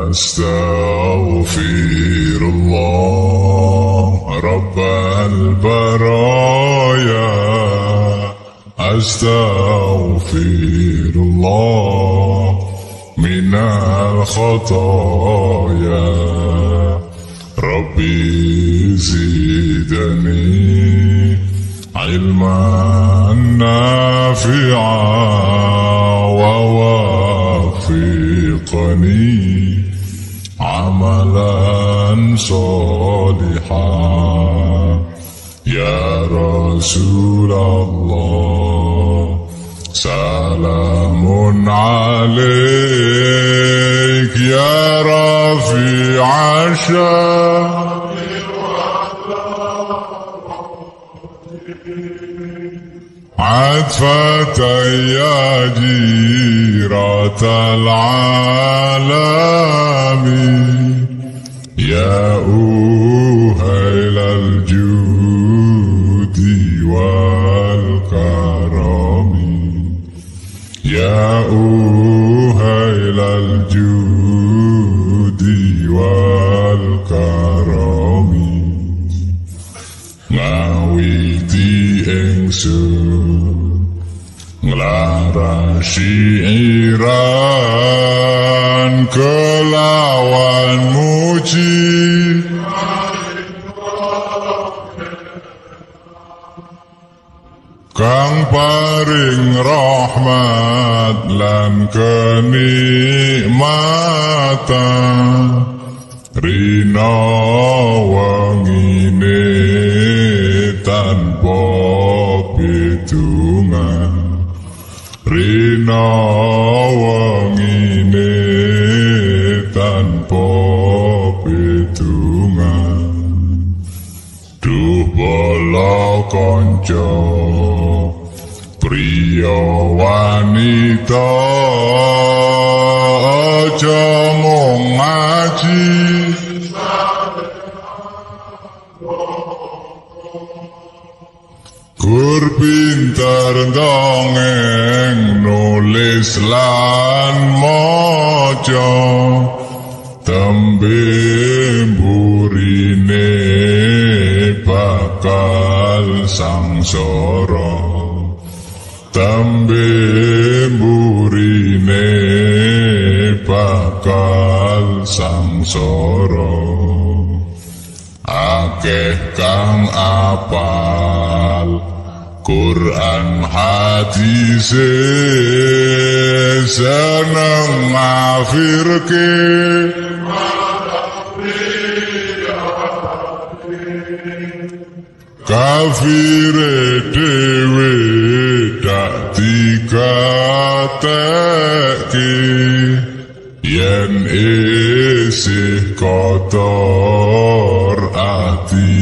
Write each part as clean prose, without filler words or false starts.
أستغفر الله رب البرايا أستغفر الله من الخطايا ربي زدني علما نافعا ووفقني عملا صالحا يا رسول الله سلام عليك يا رفيع الشان عطفة يا جيرة العالم يا أهيل الجود والكرم يا أهيل الجود والكرم ngawiti ingsun nglara syiiran kelawan muji kang paring rahmat lan kenikmatan rina wangine tanpa pitungan rina wangine tanpa pitungan duh bala kanca priya wanita aja mung ngaji kur pinter dongeng nulis lan maca tembe burine bakal sangsara tembe burine bakal sangsara akeh kang apal Quran hadis seneng ngafirke kafire dewe dak dikateke yen isih kotor ati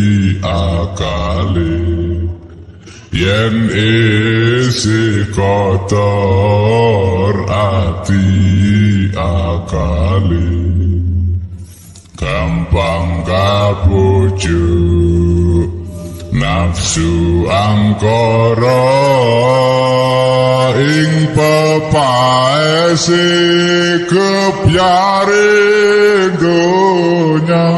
akale yen isih kotor ati akale gampang kabujuk nafsu angkara ing pepaese kebyare donya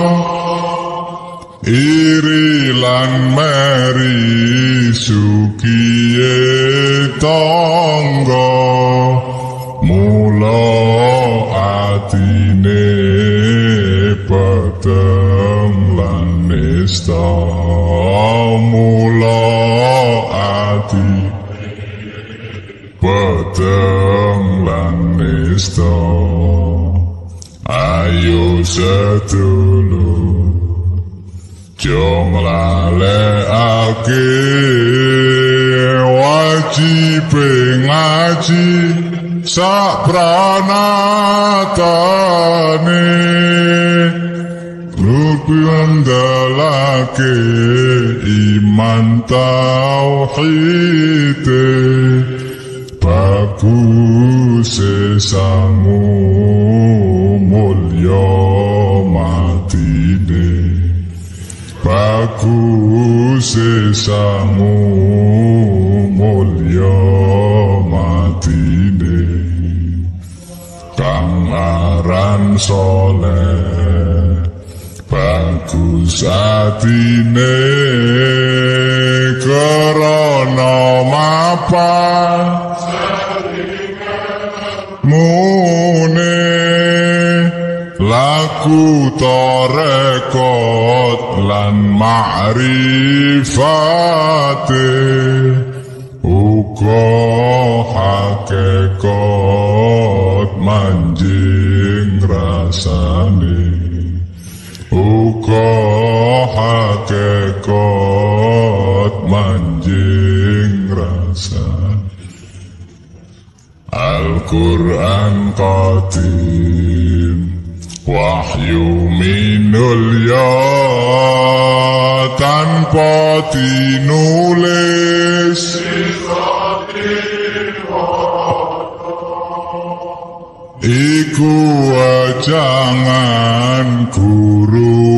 iri lan meri sukiye tangga mula atine peteng lan nista mula ati peteng lan nista ayo sedulur jong lalekake wajib ngaji sak pranatane rukundalake iman tauhid bagus sangu mulya matine bagus sangu mulya matine kang aran lan soleh, bagus atine krana mapan mune laku tarekot lan ma'rifate uga hakikat manjing rasane uga hakikat manjing rasane. Al-Qur'an qadim wahyu minul ya tanpa dinulis iku wajangan guru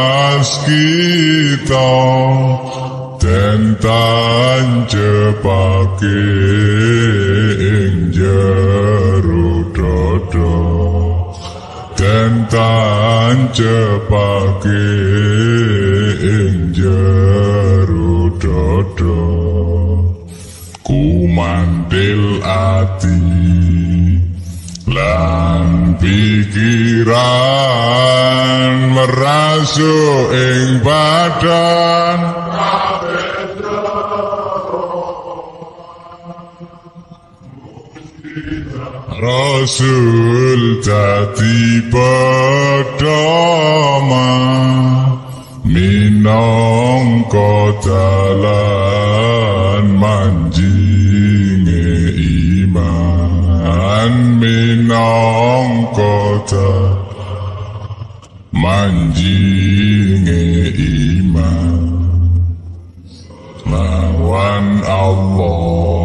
waskita den tanjepake ing jero dodo den tanjepake ing jero dodo kumantil ati lan pikiran merasuk ing badan Rasul dadi pedoman minangka dalan manjinge iman minangka manjinge iman lawan Allah.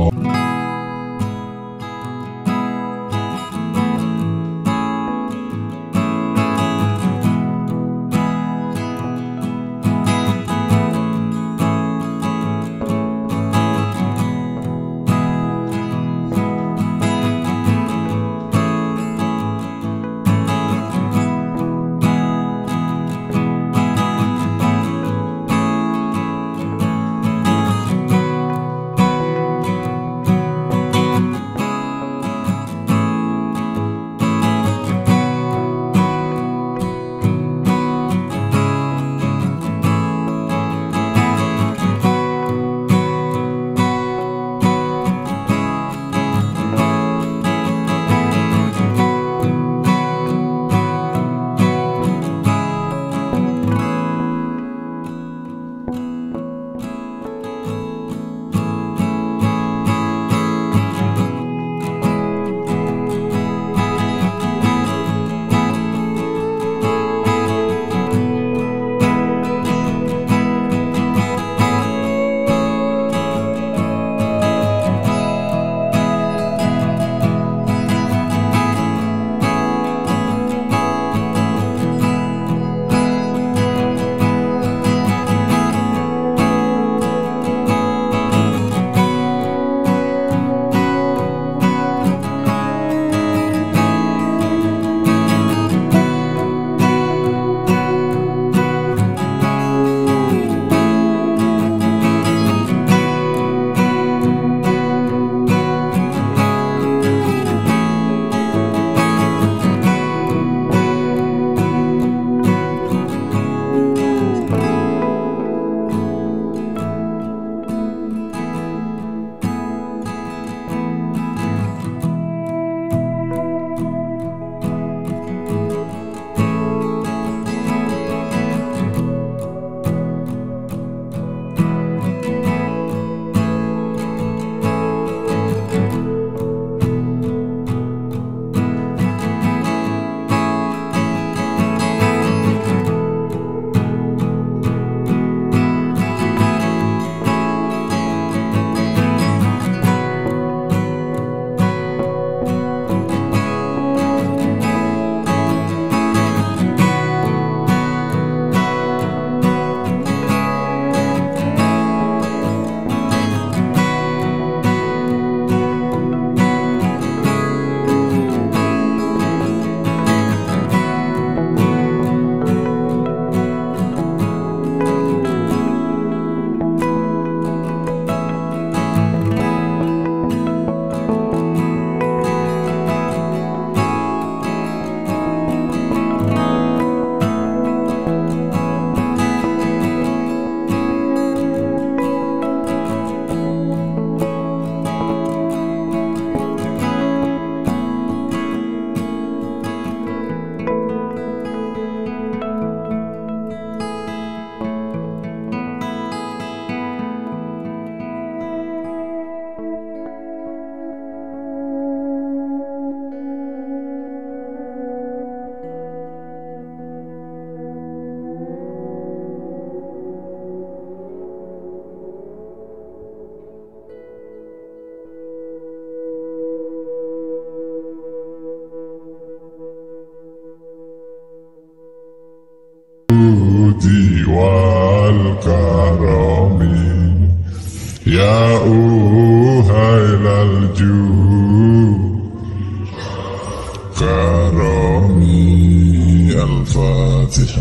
والكرم يا أهيل الجود كرمي. الفاتحة.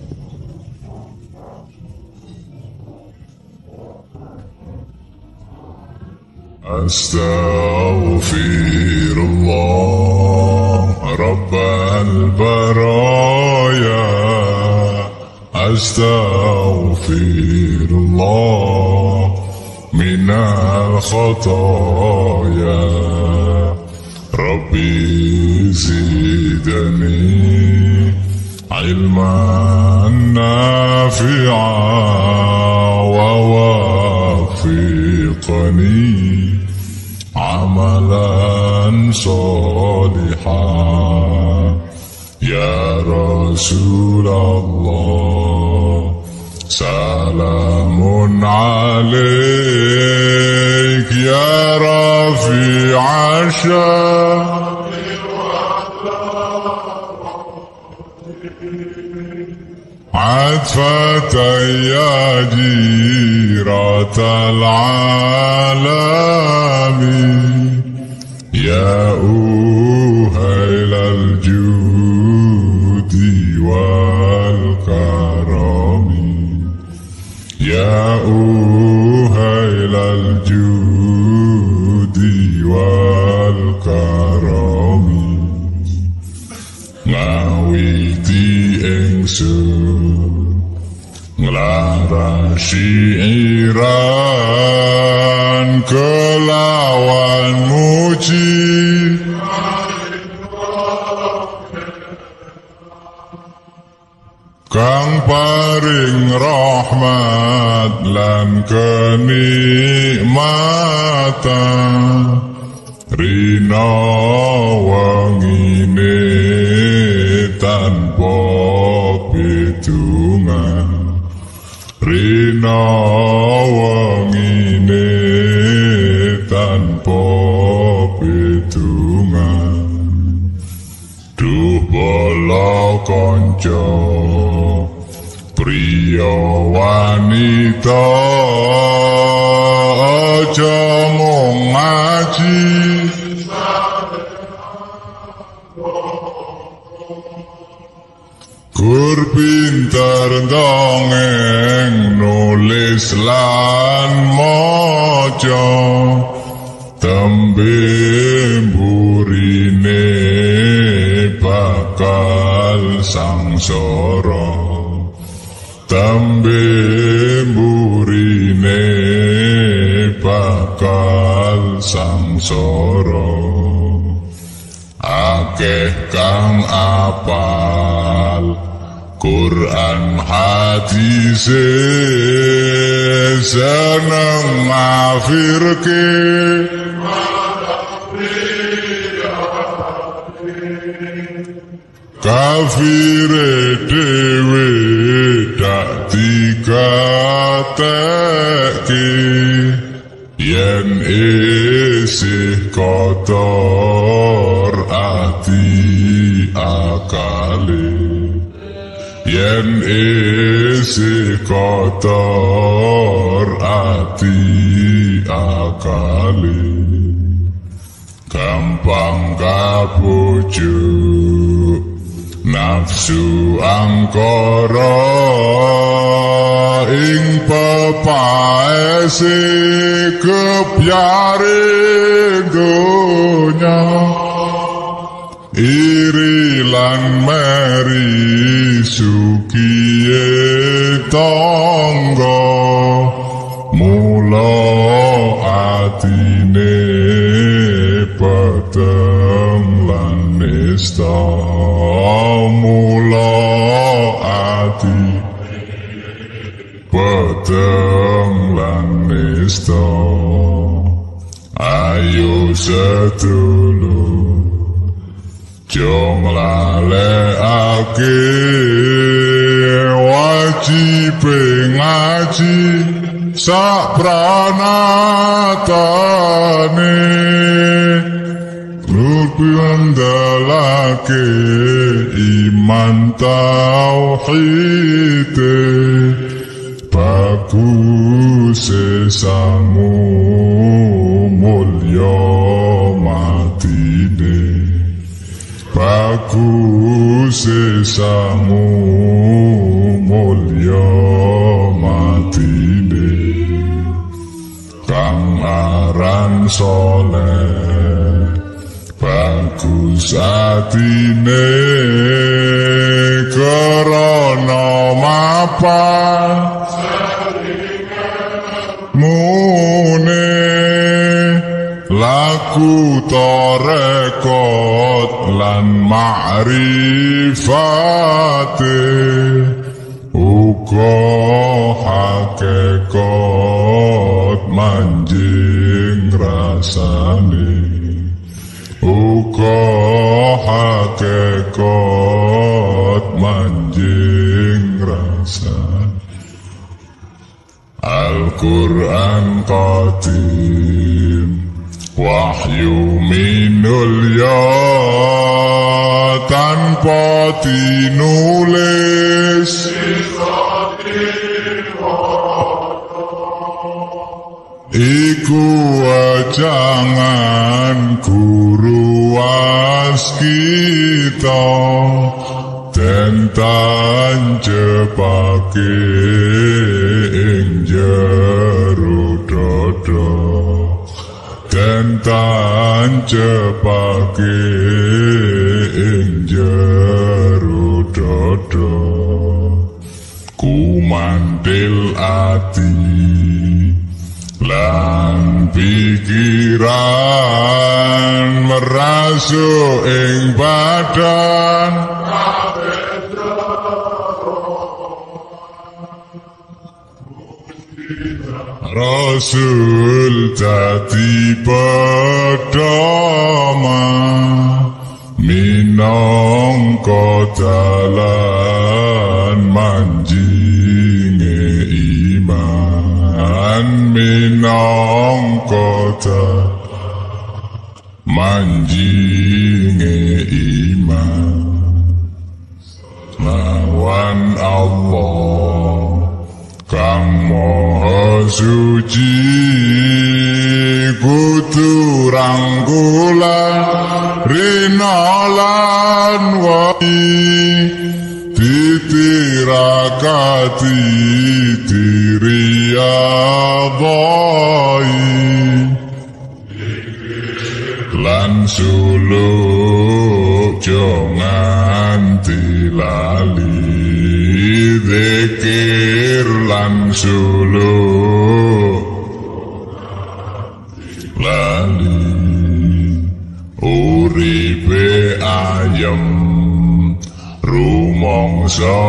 أستغفر الله رب البرايا أستغفر الله من الخطايا ربي زدني علما نافعا ووفقني عملا صالحا يا رسول الله سلام عليك يا رفيع الشان عطفة يا جيرة العالم يا أهيل الجود والكرم يا أهيل الجود والكرم ngawiti ingsun nglarasi iran kelawan muji kang paring rahmat lan kenikmatan rina wangine tanpa pitungan rina wangine tanpa pitungan duh bala kanca priya wanita aja mung ngaji kur pinter dongeng nulis lan maca tembe mburine bakal sangsara tembe mburine bakal sangsara akeh kang apal Quran hadis seneng ngafirke kafire dewe dak dikateke yen isih kotor ati akale yen isih kotor ati akale gampang kabujuk nafsu angkara ing pepaese kebyare donya iri lan meri sukiye tangga mula atine peteng lan nista mula ati peteng lan nista ayo sedulur jong lalekake wajib ngaji sak pranatane pendelake iman tauhid bagus sangu mulya matine bagus sangu mulya matine kang aran soleh bagus atine krana mapan mune laku torekot lan ma'rifate uga hakikat manjing rasane uga hakikat manjing rasane Al-Quran qadim wahyu minul ya tanpa dinulis iku wajangan guru waskita tentan cepake ing jero dodo tentan cepake ing jero dodo kumantil ati lan pikiran merasuk ing badan Rasul dadi pedoman minangka dalan manjinge iman minangka manjinge iman lawan Allah kang maha suci kudu rangkulan rina lan wai ditirakati diriyadhai lan suluk jangan dilali zikir lan suluk lali uripe ayem rumangsa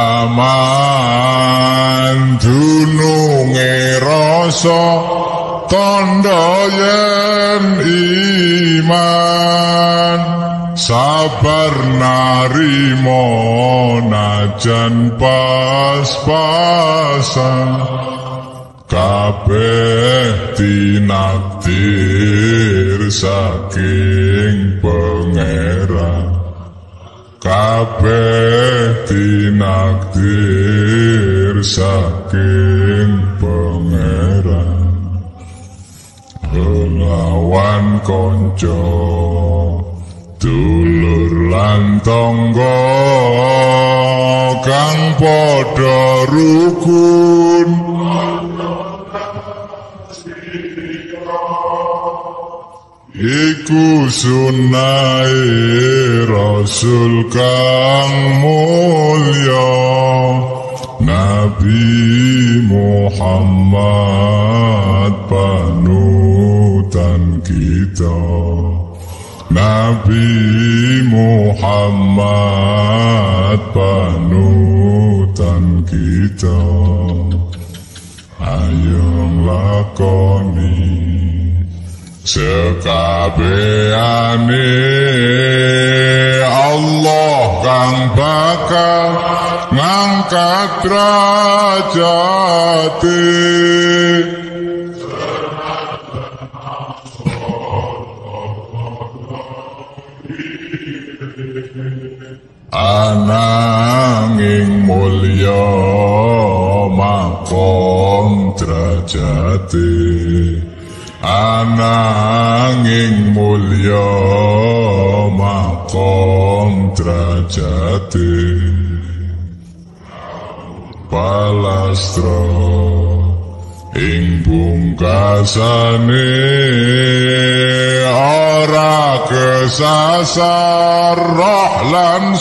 aman dununge rasa tandha yen iman sabar narimo najan pas-pasan kabeh tinakdir saking pangeran kabeh tinakdir saking pangeran lawan konco dulur lan tangga kang padha rukun iku sunnahe Rasul kang mulya Nabi Muhammad panutan kita Nabi Muhammad panutan kita ayo lakoni sekabehane Allah kang bakal ngangkat derajate ananging mulya makom derajate ananging mulya makom derajate palastra ing pungkasane ora kesasar roh lan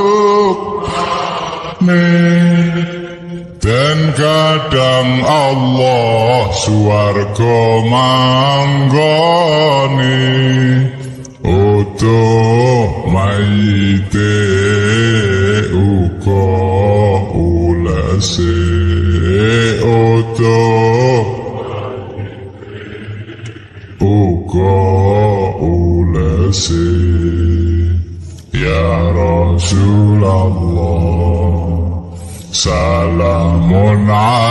sukne dan kadang Allah swarga manggone utuh mayite uga ulase utuh uga ulase ya Rasulullah salamun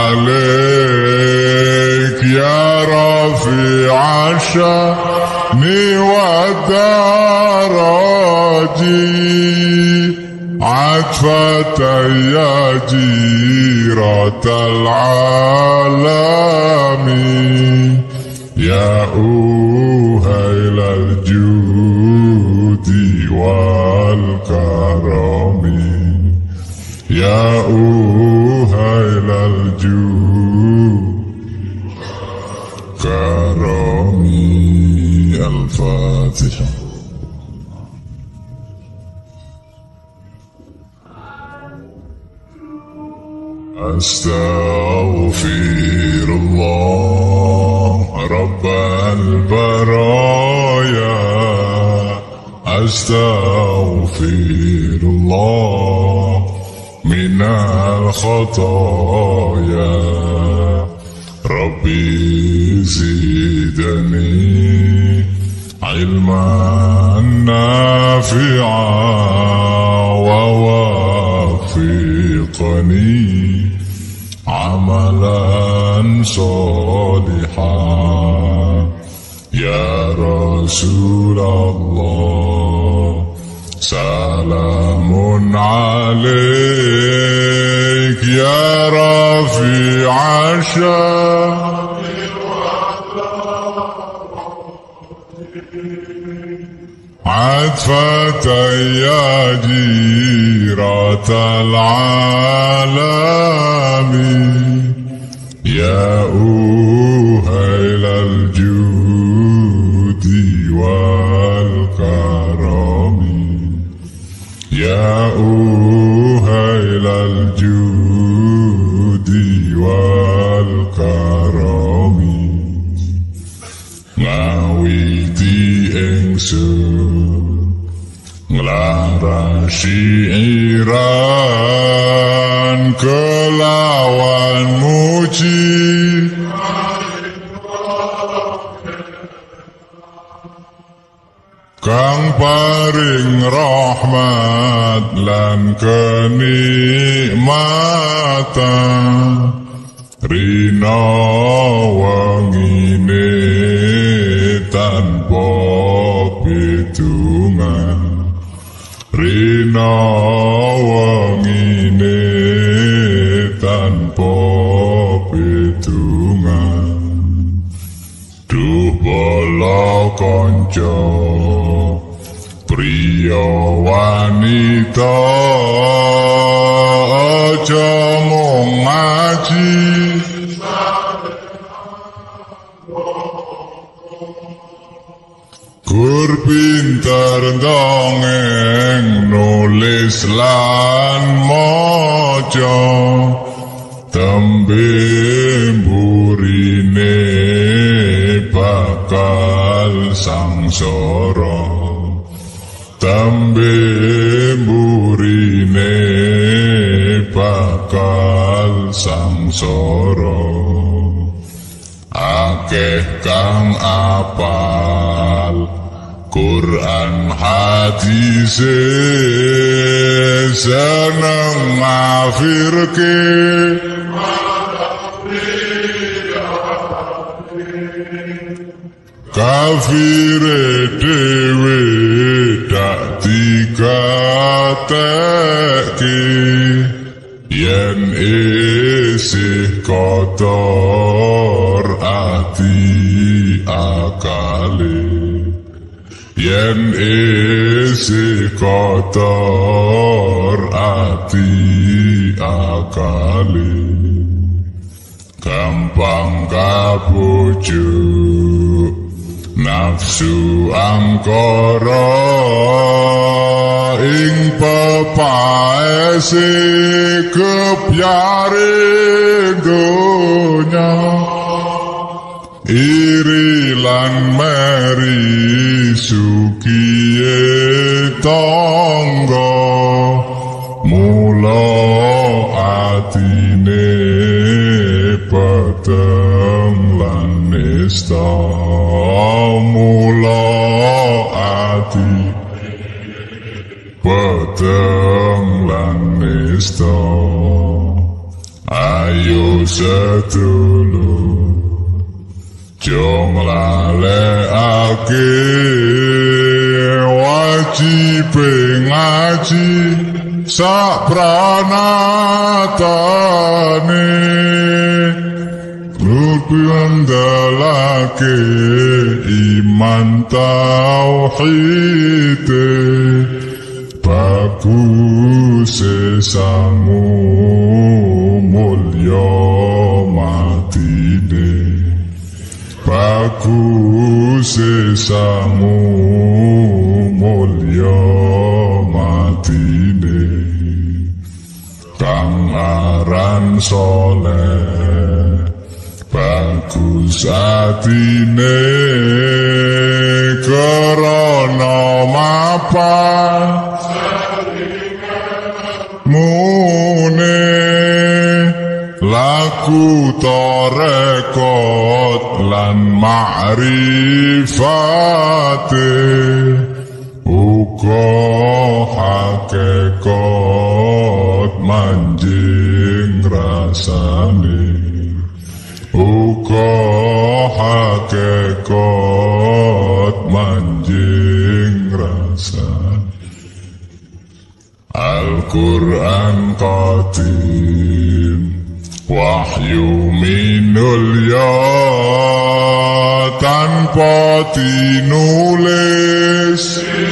alaik ya rafi'a sya'ni wa daraji atfatan ya jiratal alami ya uhailal judi wal karami ya uhailal judi karami. Al-Fatihah. Astaghfirullah Rabbal baraya Astaghfirullah minal khataya Rabbi zidni ilman nafi'an wa wafiqni amalan solihan ya Rasulullah salamun alaik ya rafi'a sya'ni atfatan ya jiratal alami ya uhailal judi wal karami ya uhailal judi wal karami ngawiti ingsun nglarasi iran kelawan muji kang paring rahmat lan kenikmatan rina wangine tanpa pitungan rina wangine tanpa pitungan duh bala kanca priya wanita aja mung ngaji gur pinter dongeng nulis lan maca tembe mburine bakal sangsara tembe mburine bakal sangsara akeh kang apal Quran hadis seneng ngafirke kafire dewe dak dikatakan ngatekke yen isih kotor ati akale yen isih kotor ati akale gampang kabujuk nafsu angkara ing pepaese kebyare donya iri lan meri sukiye tangga mula atine peteng lan nista mula ati peteng lan nista ayo sedulur jong lalekake wajib ngaji sak pranatane ngandalake iman tauhid bagus sangu mulya matine bagus sangu mulya matine kang aran soleh bagus atine krana mapan mune laku torekot lan ma'rifate uga hakikat manjing rasane uga hakikat manjing rasane Al-Quran qadim wahyu minul ya tanpa dinulis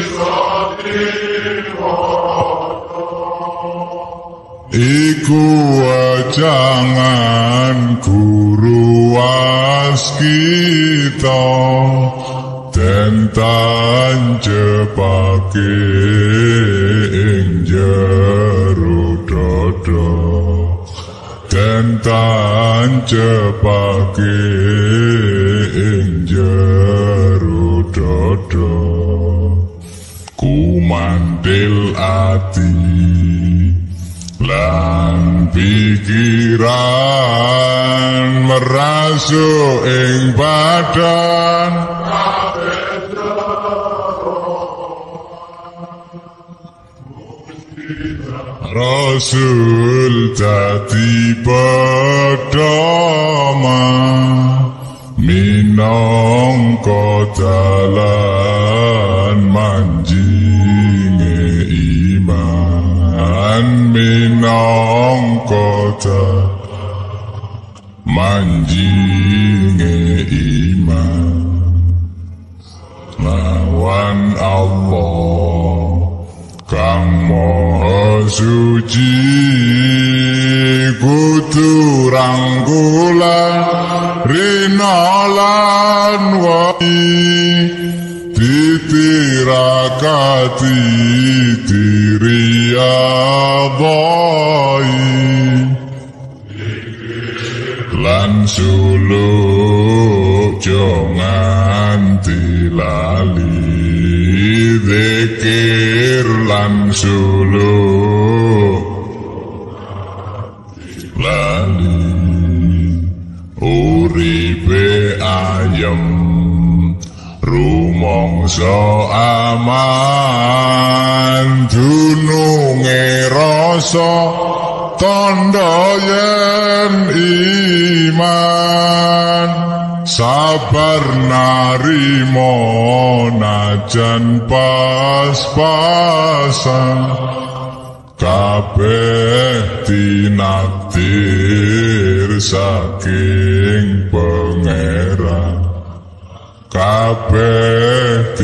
iku wajangan guru waskita tentan jepake ing jero dodo tentan jepake ing jero dodo kumandil ati lan pikiran merasuk ing badan Rasul dadi pedoman minangka dalan manjinge iman minangka manjinge iman lawan Allah kang maha suci kudu rangkulan rina lan wani ditirakati diriyadhai lan suluk jangan dilali zikir lan suluk lali uripe ayem rumangsa aman dununge rasa tandha yen iman sabar narimo najan pas-pasan kabeh tinakdir saking Pangeran, kabeh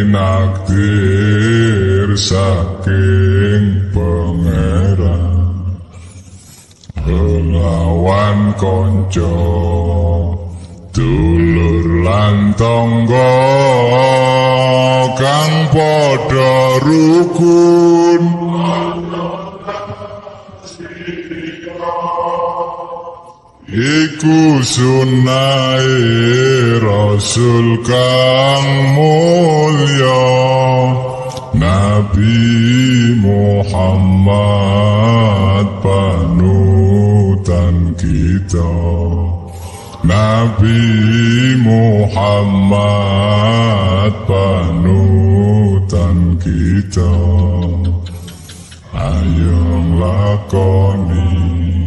tinakdir saking Pangeran. Lawan konco dulur lan tangga kang padha rukun, iku sunahe Rasul kang mulya Nabi Muhammad panutan kita, Nabi Muhammad panutan kita. Ayo lakoni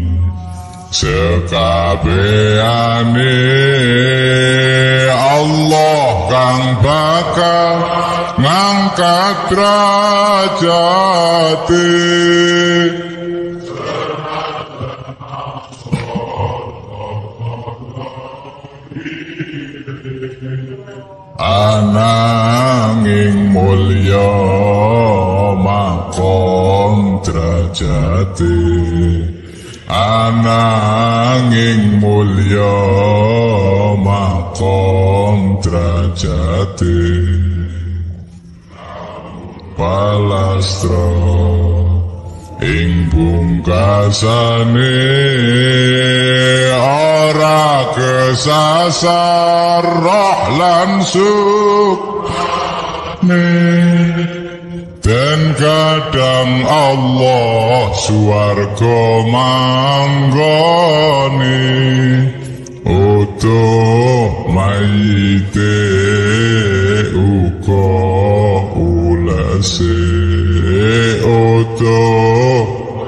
sekabehane Allah kang bakal ngangkat derajate, ananging mulya makom derajate, ananging mulya makom derajate. Palastra ing pungkasane ora kesasar roh lan sukne, dan kadang Allah swarga manggone utuh mayite uga ulese, utuh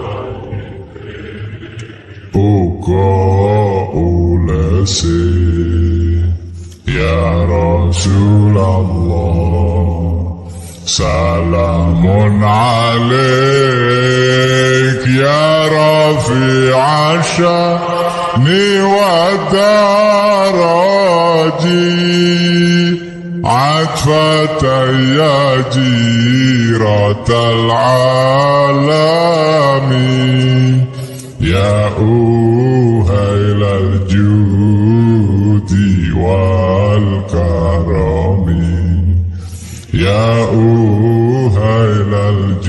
uga ulese. Ya Rasulullah, salamun alaik ya rafi'a sya'ni wa daraji, atfatan ya jiratal alami, ya uhailal judi wal karami, ya uhailal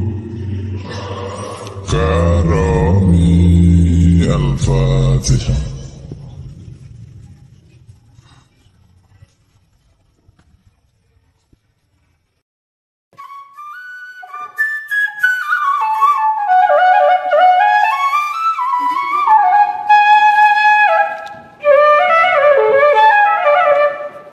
judi karami. Al-Fatihah.